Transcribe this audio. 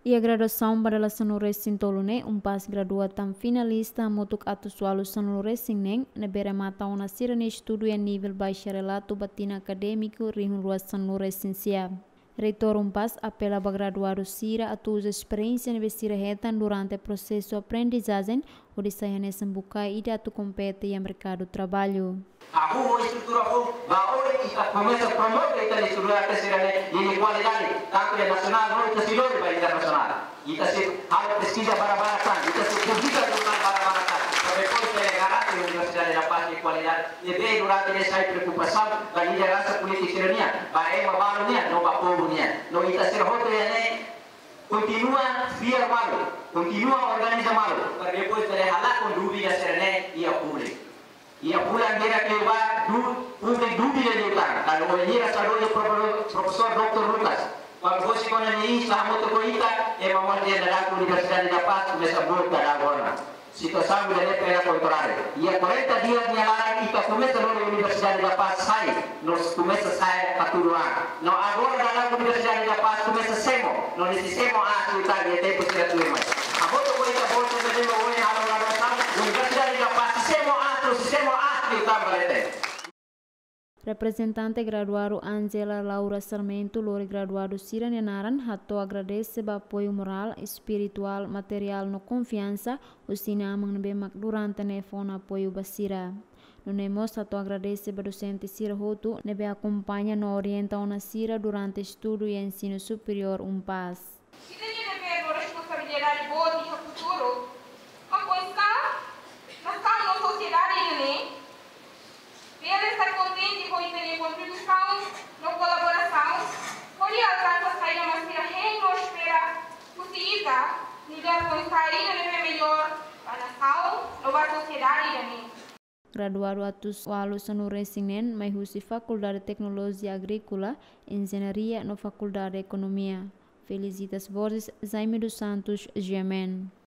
E a graduação para a Sanurrecin Tolune, pas graduatan finalista motuk atus walu Sanurrecin neng, nebera mata una sira ne estudo a nível bacharelato batina acadêmico rihun ruas Sanurrecin siap. Reitor pas apela para graduado sira a tua experiência nebe sira retan durante o processo de aprendizagem, onde saia nessa buca e datu compete e mercado trabalho. Aku estrutura pun bahwa kita começa a promover esta estrutura terceira inequalidade tanto nacional como internacional para internacional. Kita se hal pesquisa para kita se publica jurnal para depois de garante a Universidade da Paz e Qualidade e bem durante essa preocupação da liderança política tirania para uma balunia não para povo nia não kita se rote continua fiel malo continua organiza malo para depois de halar com dúvida serene e a público. Ia pulang dia ke luar publik dúvida de lugar. Kalau ia selalu profesor Dr. Lucas. Kalau você quando ini selama tu kita, memang dia dalam Universidade da Paz começa a voltar agora. Situação de pela contrária. Ia 40 dias de larang kita começa na Universidade da Paz sai, nós começa sai paturuan. Não agora dalam Universidade da Paz começa semo, não necessitamos a citar de tempo que tu mais. A volta kita volta de novo hoje a Universidade da Paz sistema atrio também. Representante graduado Angela Laura Sarmento, lori graduado Sira Nenaran, hato agradece o apoio moral, espiritual, material no confiança, o sinamang nabemak durante ne fon apoio basira. No nemos hato agradece o docente Sira Hotu, nebe acompanha no orienta una Sira durante estudo e ensino superior pas. Se tem uma responsabilidade boa no futuro, na sociedade né? Ele está contente com a contribuição, na colaboração, por alcançar a sair uma cira renda espera possível, melhor com sair melhor para a nação, para a sociedade né? Graduado atus walu Sanurrecin mai husi Faculdade de Tecnologia Agrícola, Engenharia no Faculdade de Economia. Felicitas Borges, Jaime dos Santos, Gemen.